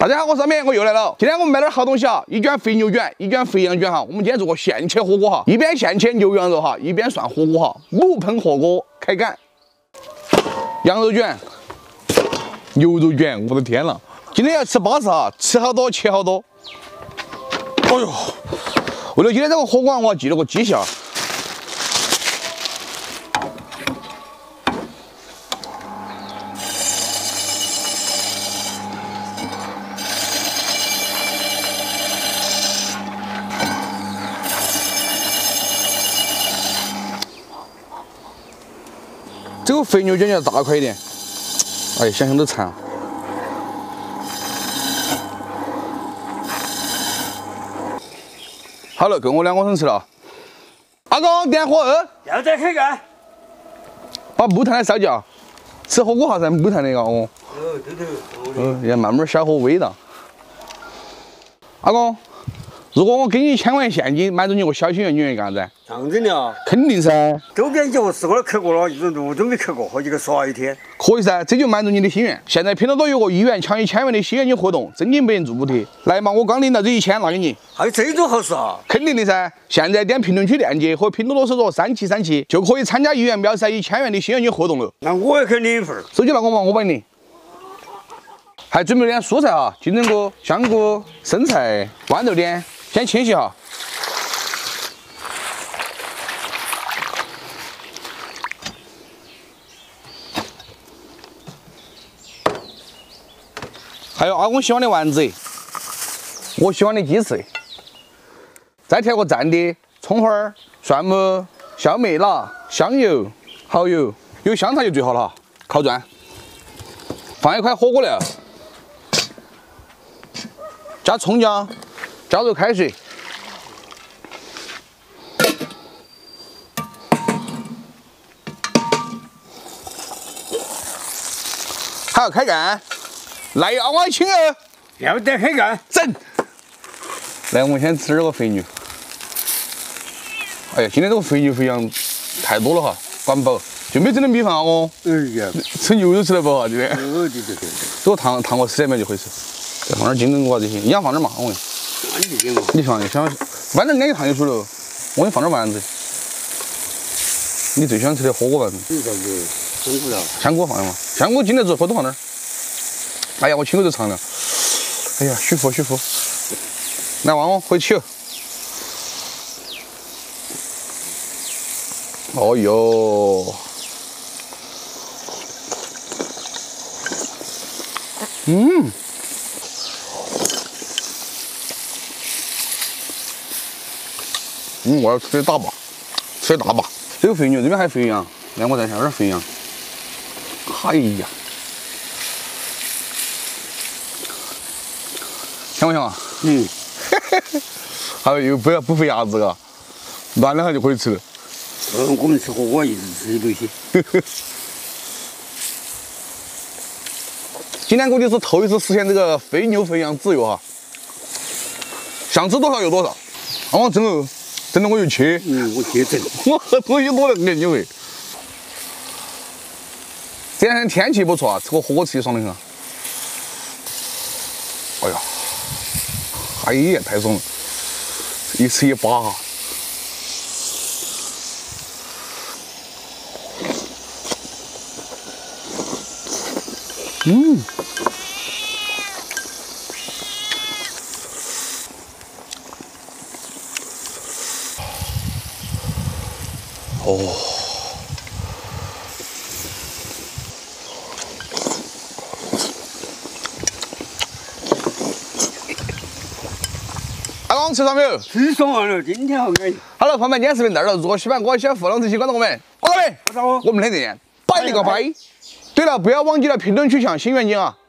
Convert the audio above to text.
大家好，我是阿明，我又来了。今天我们买点好东西啊，一卷肥牛卷，一卷肥羊卷哈。我们今天做个现切火锅哈，一边现切牛羊肉哈，一边涮火锅哈。木盆火锅开干。羊肉卷、牛肉卷，我的天呐！今天要吃巴适哈，吃好多切好多。哎呦，为了今天这个火锅，我还记了个机器啊。 这个肥牛卷要大块一点，哎，想想都馋。好了，够我2个人吃了。阿公，点火2， 要得开干。 把木炭来烧掉，吃火锅还是木炭的哦。 对。 要慢慢小火煨到。阿公，如果我给你1000万现金，满足你个小心愿，你愿意干啥子？ 当真的啊？ 肯定噻。 周边节我试过了，去过了，一路都没去过，好几个耍一天。 可以噻，这就满足你的心愿。现在拼多多有个1元抢1000万的新愿景活动，真金白银做补贴。来嘛，我刚领到这1000，拿给你。 还有这种好事啊？ 肯定的噻！现在点评论区链接和拼多多搜索3737，就可以参加1元秒杀1000元的新愿景活动了。 那我也可以领一份。 手机拿我嘛，我帮你领。还准备了点蔬菜哈，金针菇、香菇、生菜、豌豆点，先清洗哈。 还有阿公喜欢的丸子，我喜欢的鸡翅，再调个蘸的葱花、蒜末、小麦辣、香油、蚝油，有香菜就最好了哈。烤转，放一块火锅料，加葱姜，加入开水，还要开干。 来啊，我请哦！ 要得开干， 整。来，我们先吃点个肥牛。哎呀，今天这个肥牛肥羊太多了哈，管不饱，就没整点米饭啊哦。 哎呀， 吃牛肉吃得饱哈，今天。 对。 这个烫个10来秒就可以吃。再放点金针菇啊这些，你想放点嘛？我问。你放，反正俺就烫就熟了。我给你放点丸子。你最喜欢吃的火锅丸子。香菇放的嘛，香菇今天做回头放点。 哎呀，我亲口就尝了。哎呀，舒服。来，旺旺回去哦。哦哟，我要吃点大把，吃点大把。这个肥牛这边还有肥羊，来我再下点肥羊。哎呀。 香不香啊？还有又不费牙子嘎，暖两下就可以吃了。 我们吃火锅一直吃这些。 今天估计是头一次实现这个肥牛肥羊自由哈，想吃多少有多少。啊，我蒸哦，蒸了我就切。 我切整。 我东西多得很，因为这两天天气不错啊，吃个火锅吃爽得很啊。哎呀！ 哎呀，太爽了！一吃一把哈。哦。阿公吃爽没有？ 吃爽完了，今天好安逸。 好了，朋友们，今天视频到这儿了。如果喜欢我，喜欢互动这期关注我们，我们明天见，拜了个拜。对了，不要忘记了评论区抢新愿景啊！